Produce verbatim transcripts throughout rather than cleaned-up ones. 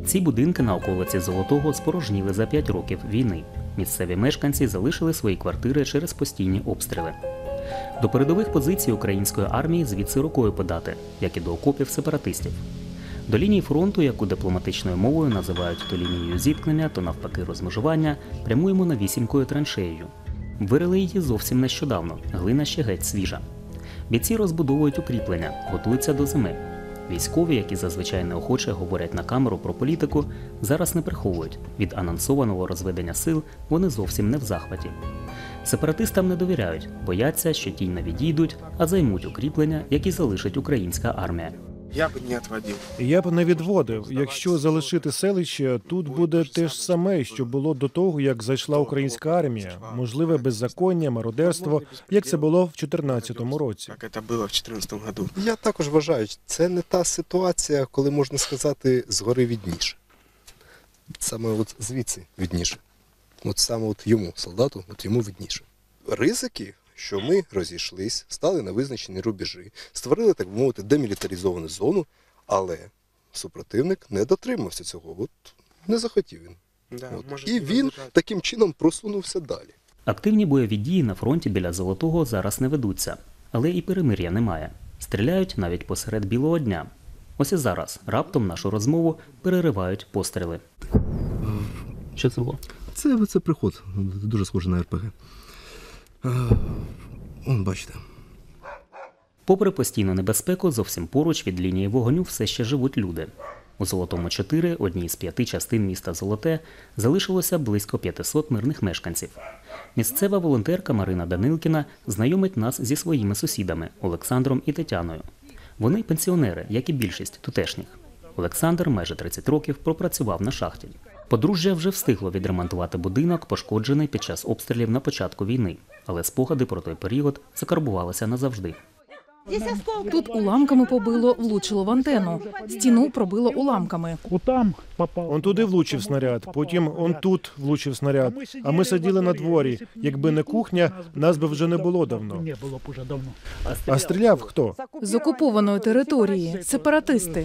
Ці будинки на околиці Золотого спорожніли за п'ять років війни. Місцеві мешканці залишили свої квартири через постійні обстріли. До передових позицій української армії звідси рукою подати, як і до окопів сепаратистів. До лінії фронту, яку дипломатичною мовою називають то лінією зіткнення, то навпаки розмежування, прямуємо навісінькою траншеєю. Вирили її зовсім нещодавно, глина ще геть свіжа. Бійці розбудовують укріплення, готуються до зими. Військові, які зазвичай неохоче говорять на камеру про політику, зараз не приховують. Від анонсованого розведення сил вони зовсім не в захваті. Сепаратистам не довіряють, бояться, що ті не відійдуть, а займуть укріплення, які залишить українська армія. Я б не відводив. Я б не відводив. Якщо залишити селище, тут буде те ж саме, що було до того, як зайшла українська армія. Можливе беззаконня, мародерство, як це було в чотирнадцятому році. Як це було в чотирнадцятому році. Я також вважаю, це не та ситуація, коли можна сказати, згори відніше. Саме от звідси відніше. От саме от йому, солдату, от йому відніше. Ризики, що ми розійшлись, стали на визначені рубежі, створили, так би мовити, демілітаризовану зону, але супротивник не дотримався цього, от не захотів він. Да, от. І він таким чином просунувся далі. Активні бойові дії на фронті біля Золотого зараз не ведуться, але і перемир'я немає. Стріляють навіть посеред білого дня. Ось і зараз раптом нашу розмову переривають постріли. Що це було? Це, це приход, дуже схоже на ер пе ге. Вон, бачите. Попри постійну небезпеку, зовсім поруч від лінії вогню все ще живуть люди. У Золотому чотири, одній з п'яти частин міста Золоте, залишилося близько п'ятисот мирних мешканців. Місцева волонтерка Марина Данилкіна знайомить нас зі своїми сусідами Олександром і Тетяною. Вони пенсіонери, як і більшість тутешніх. Олександр майже тридцять років пропрацював на шахті. Подружжя вже встигло відремонтувати будинок, пошкоджений під час обстрілів на початку війни. Але спогади про той період закарбувалися назавжди. Тут уламками побило, влучило в антенну. Стіну пробило уламками. Он туди влучив снаряд, потім он тут влучив снаряд. А ми сиділи на дворі. Якби не кухня, нас би вже не було давно. А стріляв хто? З окупованої території. Сепаратисти.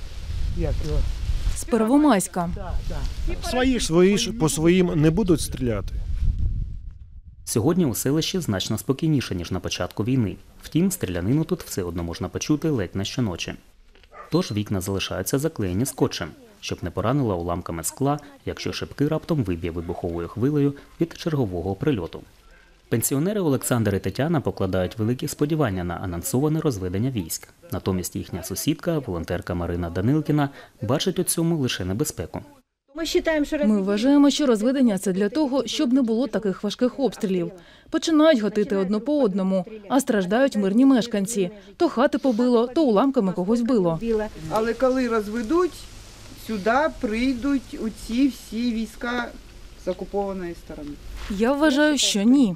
З Первомайська. Свої ж по своїм не будуть стріляти. Сьогодні у селищі значно спокійніше, ніж на початку війни. Втім, стрілянину тут все одно можна почути ледь не щоночі. Тож вікна залишаються заклеєні скотчем, щоб не поранило уламками скла, якщо шибки раптом виб'є вибуховою хвилею від чергового прильоту. Пенсіонери Олександр і Тетяна покладають великі сподівання на анонсоване розведення військ. Натомість їхня сусідка, волонтерка Марина Данилкіна, бачить у цьому лише небезпеку. Ми вважаємо, що розведення – це для того, щоб не було таких важких обстрілів. Починають гатити одно по одному, а страждають мирні мешканці. То хати побило, то уламками когось вбило. Але коли розведуть, сюди прийдуть оці всі війська з окупованої сторони. Я вважаю, що ні.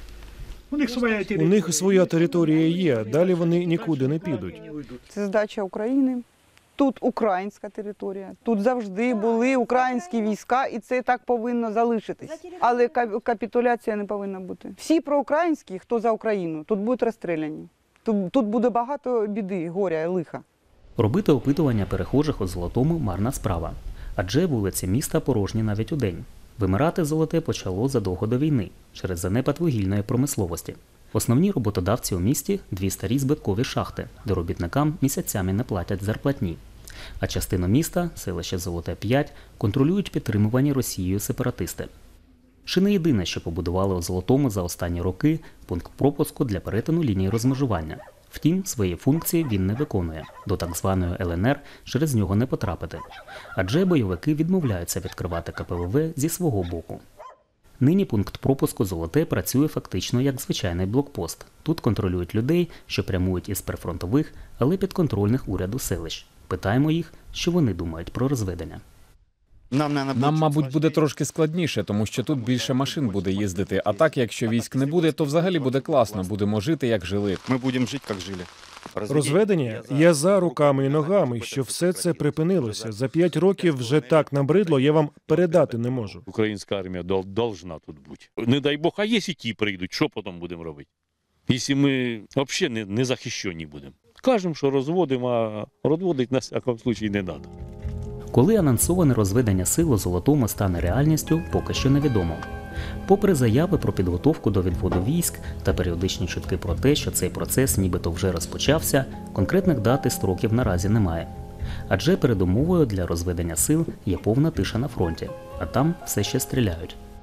У них своя територія є, далі вони нікуди не підуть. Це здача України. Тут українська територія, тут завжди були українські війська, і це так повинно залишитись. Але капітуляція не повинна бути. Всі проукраїнські, хто за Україну, тут будуть розстріляні. Тут, тут буде багато біди, горя і лиха. Робити опитування перехожих у Золотому – марна справа. Адже вулиці міста порожні навіть удень. Вимирати Золоте почало задовго до війни, через занепад вугільної промисловості. Основні роботодавці у місті – дві старі збиткові шахти, де робітникам місяцями не платять зарплатні. А частину міста, селище Золоте п'ять, контролюють підтримувані Росією сепаратисти. Чи не єдине, що побудували у Золотому за останні роки – пункт пропуску для перетину лінії розмежування. Втім, свої функції він не виконує. До так званої ел ен ер через нього не потрапити. Адже бойовики відмовляються відкривати ка пе ве ве зі свого боку. Нині пункт пропуску «Золоте» працює фактично як звичайний блокпост. Тут контролюють людей, що прямують із прифронтових, але підконтрольних уряду селищ. Питаємо їх, що вони думають про розведення. Нам, мабуть, буде трошки складніше, тому що тут більше машин буде їздити. А так, якщо військ не буде, то взагалі буде класно. Будемо жити, як жили. Ми будемо жити, як жили. Розведення? Я за руками і ногами, що все це припинилося. За п'ять років вже так набридло, я вам передати не можу. Українська армія должна тут бути. Не дай Бог, а якщо ті прийдуть, що потім будемо робити? Якщо ми взагалі не, не захищені будемо. Кажемо, що розводимо, а розводити на всякому випадку не треба. Коли анонсоване розведення сил у Золотому стане реальністю, поки що невідомо. Попри заяви про підготовку до відводу військ та періодичні чутки про те, що цей процес нібито вже розпочався, конкретних дат і строків наразі немає. Адже передумовою для розведення сил є повна тиша на фронті, а там все ще стріляють.